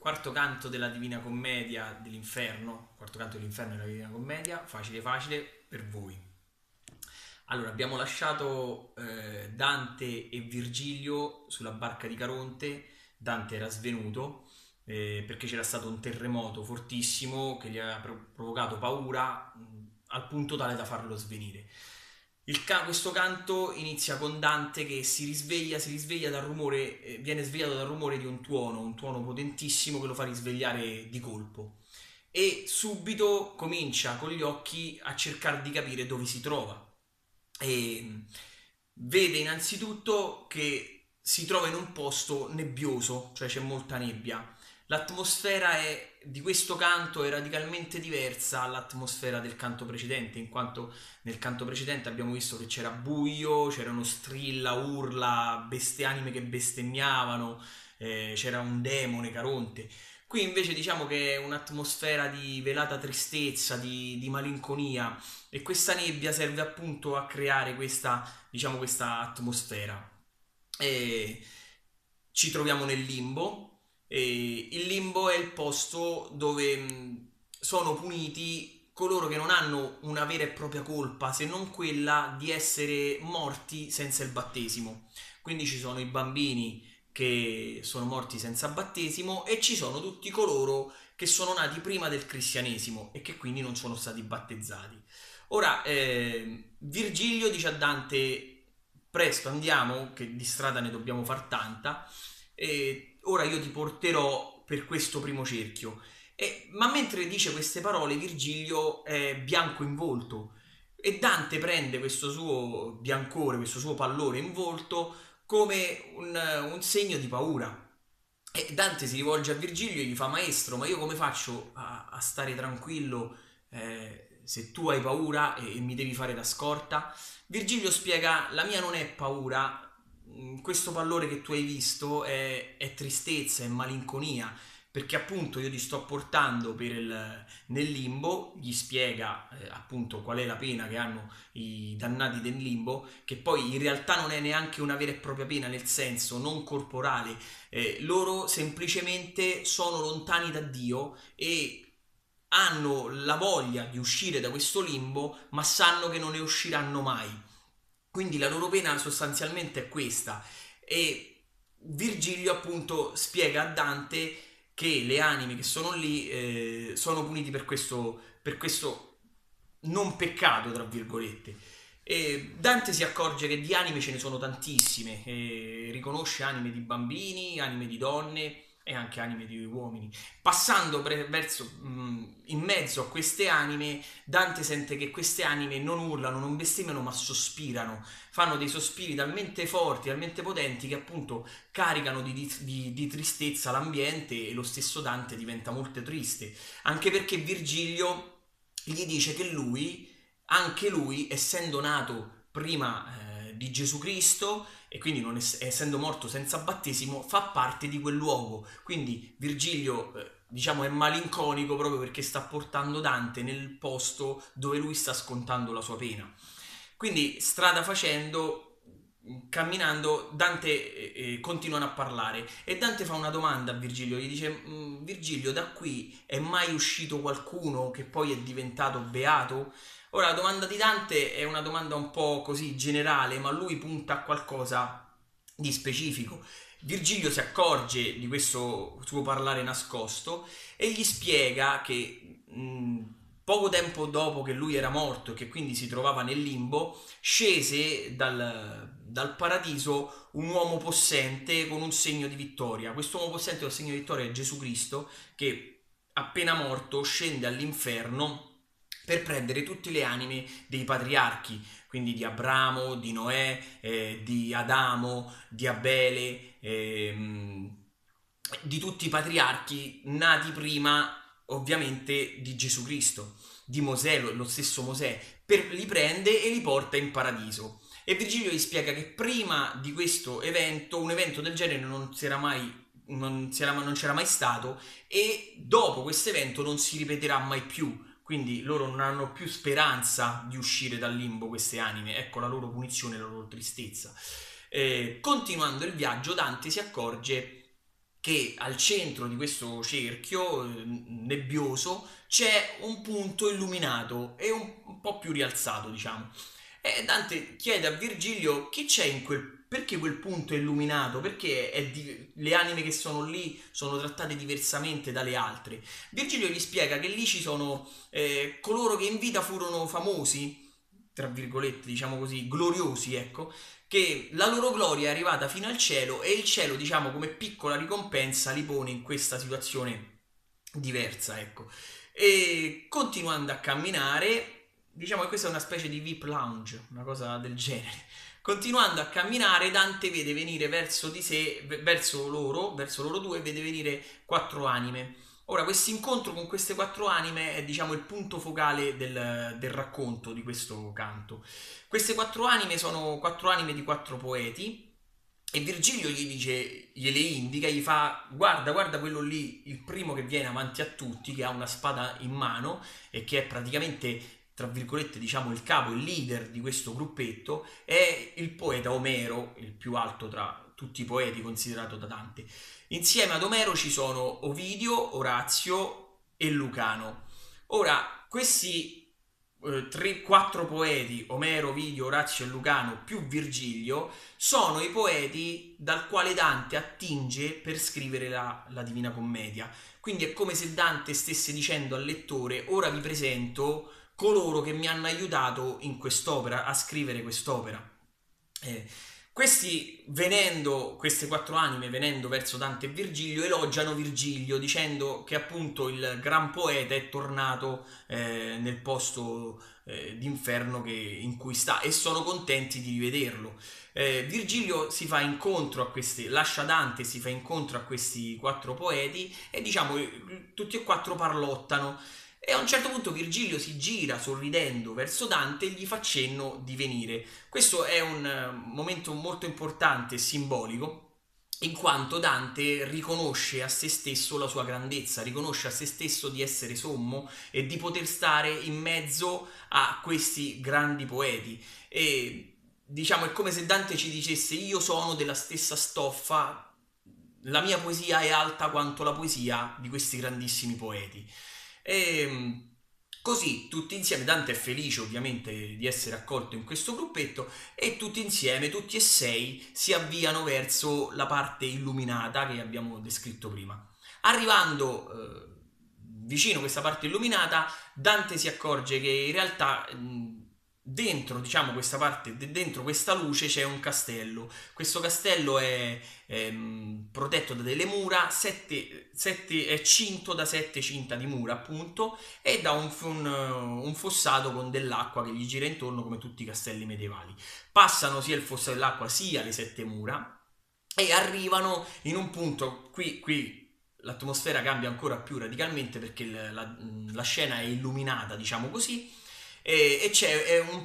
Quarto canto della Divina Commedia dell'Inferno, quarto canto dell'Inferno della Divina Commedia, facile facile per voi. Allora, abbiamo lasciato Dante e Virgilio sulla barca di Caronte. Dante era svenuto perché c'era stato un terremoto fortissimo che gli aveva provocato paura al punto tale da farlo svenire. Questo canto inizia con Dante che si risveglia dal rumore, viene svegliato dal rumore di un tuono potentissimo che lo fa risvegliare di colpo e subito comincia con gli occhi a cercare di capire dove si trova e vede innanzitutto che si trova in un posto nebbioso, cioè c'è molta nebbia. Di questo canto è radicalmente diversa dall'atmosfera del canto precedente, in quanto nel canto precedente abbiamo visto che c'era buio, c'erano strilla, urla, anime che bestemmiavano, c'era un demone Caronte. Qui invece diciamo che è un'atmosfera di velata tristezza, di malinconia, e questa nebbia serve appunto a creare questa atmosfera. E ci troviamo nel limbo, e il limbo è il posto dove sono puniti coloro che non hanno una vera e propria colpa se non quella di essere morti senza il battesimo. Quindi ci sono i bambini che sono morti senza battesimo e ci sono tutti coloro che sono nati prima del cristianesimo e che quindi non sono stati battezzati. Ora, Virgilio dice a Dante: presto andiamo, che di strada ne dobbiamo far tanta, e ora io ti porterò per questo primo cerchio. Ma mentre dice queste parole, Virgilio è bianco in volto e Dante prende questo suo biancore, questo suo pallore in volto come un segno di paura. E Dante si rivolge a Virgilio e gli fa: maestro, ma io come faccio a stare tranquillo se tu hai paura e mi devi fare da scorta? Virgilio spiega: la mia non è paura, questo pallore che tu hai visto è tristezza, è malinconia, perché appunto io ti sto portando nel limbo. Gli spiega appunto qual è la pena che hanno i dannati del limbo, che poi in realtà non è neanche una vera e propria pena, nel senso non corporale. Loro semplicemente sono lontani da Dio e hanno la voglia di uscire da questo limbo, ma sanno che non ne usciranno mai. Quindi la loro pena sostanzialmente è questa. E Virgilio appunto spiega a Dante che le anime che sono lì sono puniti per questo non peccato, tra virgolette. E Dante si accorge che di anime ce ne sono tantissime, e riconosce anime di bambini, anime di donne e anche anime di uomini. Passando in mezzo a queste anime, Dante sente che queste anime non urlano, non bestemmiano, ma sospirano. Fanno dei sospiri talmente forti, talmente potenti, che appunto caricano di tristezza l'ambiente, e lo stesso Dante diventa molto triste. Anche perché Virgilio gli dice che anche lui, essendo nato prima di Gesù Cristo e quindi non essendo morto senza battesimo, fa parte di quel luogo. Quindi Virgilio diciamo è malinconico proprio perché sta portando Dante nel posto dove lui sta scontando la sua pena. Quindi strada facendo, camminando, Dante continuano a parlare e Dante fa una domanda a Virgilio, gli dice: Virgilio, da qui è mai uscito qualcuno che poi è diventato beato? Ora, la domanda di Dante è una domanda un po' così generale, ma lui punta a qualcosa di specifico. Virgilio si accorge di questo suo parlare nascosto e gli spiega che poco tempo dopo che lui era morto e che quindi si trovava nel limbo, scese dal paradiso un uomo possente con un segno di vittoria. Questo uomo possente con il segno di vittoria è Gesù Cristo, che appena morto scende all'inferno per prendere tutte le anime dei patriarchi, quindi di Abramo, di Noè, di Adamo, di Abele, di tutti i patriarchi nati prima ovviamente di Gesù Cristo, di Mosè, lo stesso Mosè, li prende e li porta in paradiso. E Virgilio gli spiega che prima di questo evento, un evento del genere non c'era mai stato, e dopo questo evento non si ripeterà mai più. Quindi loro non hanno più speranza di uscire dal limbo, queste anime. Ecco la loro punizione, la loro tristezza. Continuando il viaggio, Dante si accorge che al centro di questo cerchio nebbioso c'è un punto illuminato e un po' più rialzato, diciamo. E Dante chiede a Virgilio chi c'è in perché quel punto è illuminato, perché le anime che sono lì sono trattate diversamente dalle altre. Virgilio gli spiega che lì ci sono coloro che in vita furono famosi, tra virgolette, diciamo così, gloriosi, ecco, che la loro gloria è arrivata fino al cielo e il cielo, diciamo, come piccola ricompensa li pone in questa situazione diversa, ecco. E continuando a camminare, diciamo che questa è una specie di VIP lounge, una cosa del genere. Continuando a camminare, Dante vede venire verso di sé, verso loro due, vede venire 4 anime. Ora, questo incontro con queste 4 anime è, diciamo, il punto focale del racconto di questo canto. Queste 4 anime sono 4 anime di 4 poeti e Virgilio gli dice, gliele indica, gli fa guarda, guarda quello lì, il primo che viene avanti a tutti, che ha una spada in mano e che è praticamente, tra virgolette, diciamo il capo, il leader di questo gruppetto, è il poeta Omero, il più alto tra tutti i poeti considerato da Dante. Insieme ad Omero ci sono Ovidio, Orazio e Lucano. Ora, questi 4 poeti, Omero, Ovidio, Orazio e Lucano, più Virgilio, sono i poeti dal quale Dante attinge per scrivere la Divina Commedia. Quindi è come se Dante stesse dicendo al lettore: ora vi presento coloro che mi hanno aiutato in quest'opera, a scrivere quest'opera. Eh, queste 4 anime, venendo verso Dante e Virgilio, elogiano Virgilio dicendo che appunto il gran poeta è tornato nel posto d'inferno in cui sta, e sono contenti di rivederlo. Virgilio si fa incontro a lascia Dante, si fa incontro a questi 4 poeti e, diciamo, tutti e 4 parlottano. E a un certo punto Virgilio si gira sorridendo verso Dante e gli fa cenno di venire. Questo è un momento molto importante e simbolico, in quanto Dante riconosce a se stesso la sua grandezza, riconosce a se stesso di essere sommo e di poter stare in mezzo a questi grandi poeti. E, diciamo, è come se Dante ci dicesse: io sono della stessa stoffa, la mia poesia è alta quanto la poesia di questi grandissimi poeti. E così tutti insieme Dante è felice ovviamente di essere accolto in questo gruppetto, e tutti insieme, tutti e 6, si avviano verso la parte illuminata che abbiamo descritto prima. Arrivando vicino a questa parte illuminata, Dante si accorge che in realtà dentro, diciamo, questa parte, dentro questa luce c'è un castello. Questo castello è protetto da delle mura, è cinto da 7 cinta di mura, appunto, e da un fossato con dell'acqua che gli gira intorno, come tutti i castelli medievali. Passano sia il fossato dell'acqua sia le 7 mura e arrivano in un punto. Qui l'atmosfera cambia ancora più radicalmente, perché la scena è illuminata, diciamo così, e c'è un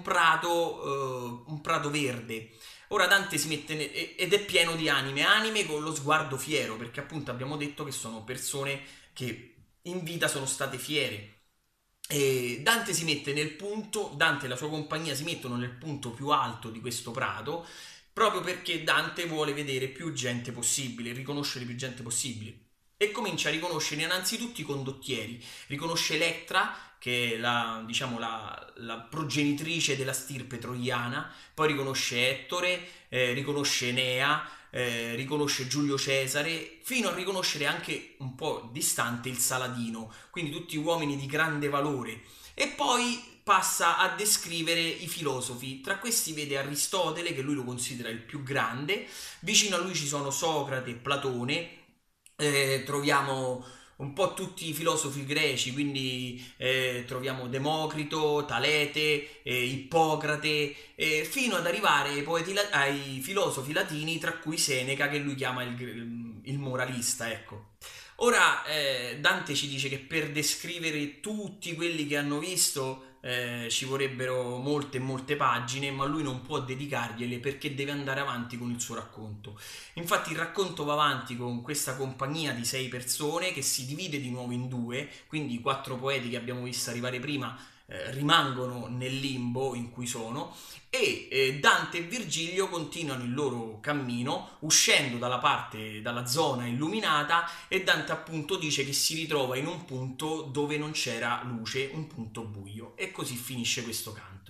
prato verde. Ora Dante si mette ed è pieno di anime con lo sguardo fiero, perché appunto abbiamo detto che sono persone che in vita sono state fiere. E Dante Dante e la sua compagnia si mettono nel punto più alto di questo prato, proprio perché Dante vuole vedere più gente possibile, riconoscere più gente possibile. E comincia a riconoscere innanzitutto i condottieri. Riconosce Elettra, che è diciamo, la progenitrice della stirpe troiana, poi riconosce Ettore, riconosce Enea, riconosce Giulio Cesare, fino a riconoscere anche un po' distante il Saladino, quindi tutti uomini di grande valore. E poi passa a descrivere i filosofi. Tra questi vede Aristotele, che lui lo considera il più grande. Vicino a lui ci sono Socrate e Platone. Troviamo un po' tutti i filosofi greci, quindi troviamo Democrito, Talete, Ippocrate, fino ad arrivare ai filosofi latini, tra cui Seneca, che lui chiama il moralista, ecco. Ora Dante ci dice che per descrivere tutti quelli che hanno visto ci vorrebbero molte pagine, ma lui non può dedicargliele perché deve andare avanti con il suo racconto. Infatti il racconto va avanti con questa compagnia di 6 persone che si divide di nuovo in due, quindi i 4 poeti che abbiamo visto arrivare prima rimangono nel limbo in cui sono, e Dante e Virgilio continuano il loro cammino uscendo dalla zona illuminata, e Dante appunto dice che si ritrova in un punto dove non c'era luce, un punto buio, e così finisce questo canto.